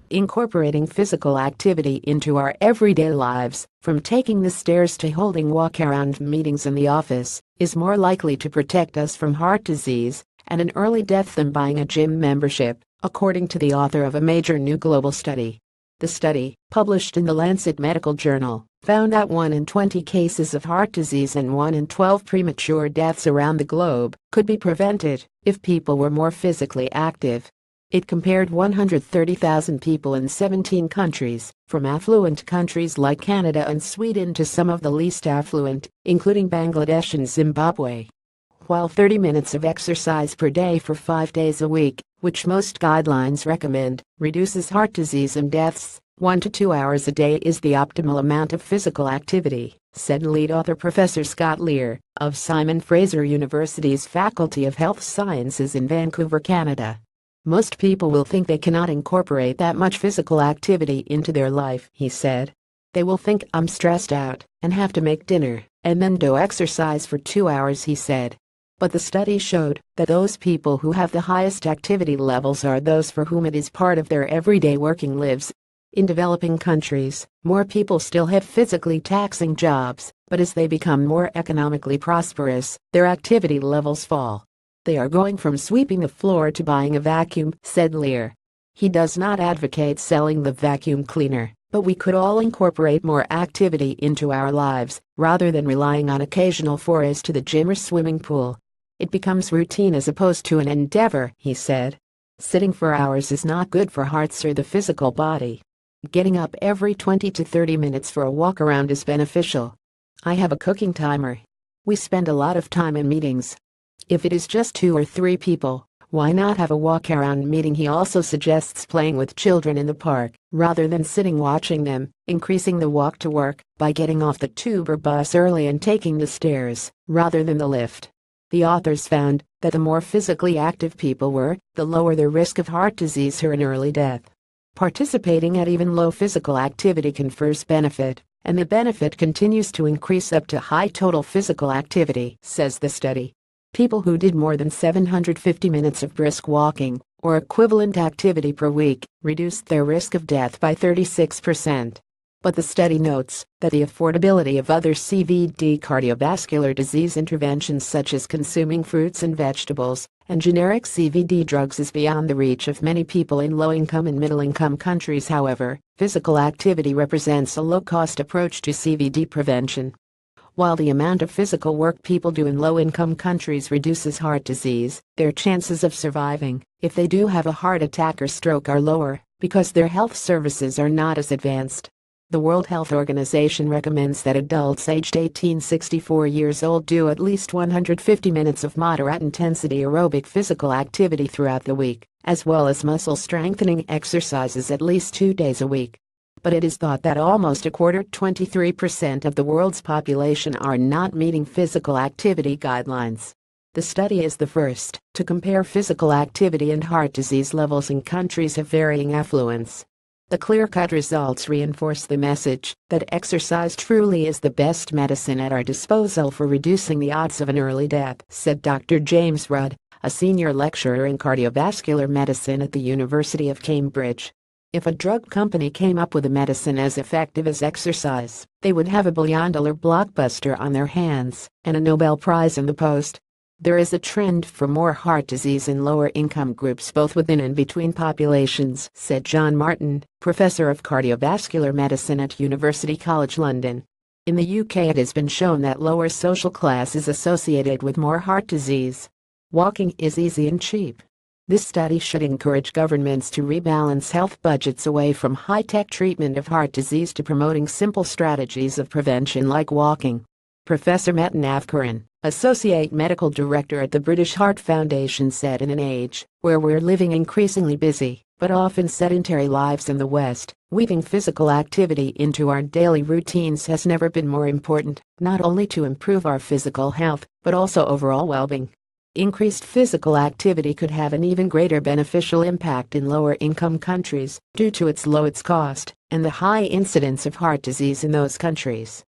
Incorporating physical activity into our everyday lives, from taking the stairs to holding walk-around meetings in the office, is more likely to protect us from heart disease and an early death than buying a gym membership, according to the author of a major new global study. The study, published in the Lancet Medical Journal, found that 1 in 20 cases of heart disease and 1 in 12 premature deaths around the globe could be prevented if people were more physically active. It compared 130,000 people in 17 countries, from affluent countries like Canada and Sweden to some of the least affluent, including Bangladesh and Zimbabwe. While 30 minutes of exercise per day for 5 days a week, which most guidelines recommend, reduces heart disease and deaths, 1 to 2 hours a day is the optimal amount of physical activity, said lead author Professor Scott Lear of Simon Fraser University's Faculty of Health Sciences in Vancouver, Canada. Most people will think they cannot incorporate that much physical activity into their life, he said. They will think, I'm stressed out and have to make dinner and then do exercise for 2 hours, he said. But the study showed that those people who have the highest activity levels are those for whom it is part of their everyday working lives. In developing countries, more people still have physically taxing jobs, but as they become more economically prosperous, their activity levels fall. They are going from sweeping the floor to buying a vacuum, said Lear. He does not advocate selling the vacuum cleaner, but we could all incorporate more activity into our lives, rather than relying on occasional forays to the gym or swimming pool. It becomes routine as opposed to an endeavor, he said. Sitting for hours is not good for hearts or the physical body. Getting up every 20 to 30 minutes for a walk around is beneficial. I have a cooking timer. We spend a lot of time in meetings. If it is just 2 or 3 people, why not have a walk-around meeting? He also suggests playing with children in the park, rather than sitting watching them, increasing the walk to work by getting off the tube or bus early and taking the stairs, rather than the lift. The authors found that the more physically active people were, the lower their risk of heart disease or an early death. Participating at even low physical activity confers benefit, and the benefit continues to increase up to high total physical activity, says the study. People who did more than 750 minutes of brisk walking, or equivalent activity per week, reduced their risk of death by 36%. But the study notes that the affordability of other CVD cardiovascular disease interventions such as consuming fruits and vegetables and generic CVD drugs is beyond the reach of many people in low-income and middle-income countries. However, physical activity represents a low-cost approach to CVD prevention. While the amount of physical work people do in low-income countries reduces heart disease, their chances of surviving, if they do have a heart attack or stroke, are lower because their health services are not as advanced. The World Health Organization recommends that adults aged 18 to 64 years old do at least 150 minutes of moderate-intensity aerobic physical activity throughout the week, as well as muscle-strengthening exercises at least 2 days a week. But it is thought that almost a quarter, 23% of the world's population, are not meeting physical activity guidelines. The study is the first to compare physical activity and heart disease levels in countries of varying affluence. The clear-cut results reinforce the message that exercise truly is the best medicine at our disposal for reducing the odds of an early death, said Dr. James Rudd, a senior lecturer in cardiovascular medicine at the University of Cambridge. If a drug company came up with a medicine as effective as exercise, they would have a billion-dollar blockbuster on their hands and a Nobel Prize in the post. There is a trend for more heart disease in lower-income groups both within and between populations, said John Martin, professor of cardiovascular medicine at University College London. In the UK, it has been shown that lower social class is associated with more heart disease. Walking is easy and cheap. This study should encourage governments to rebalance health budgets away from high-tech treatment of heart disease to promoting simple strategies of prevention like walking. Professor Metin Afkaran, Associate Medical Director at the British Heart Foundation, said in an age where we're living increasingly busy, but often sedentary lives in the West, weaving physical activity into our daily routines has never been more important, not only to improve our physical health, but also overall well-being. Increased physical activity could have an even greater beneficial impact in lower-income countries due to its low cost and the high incidence of heart disease in those countries.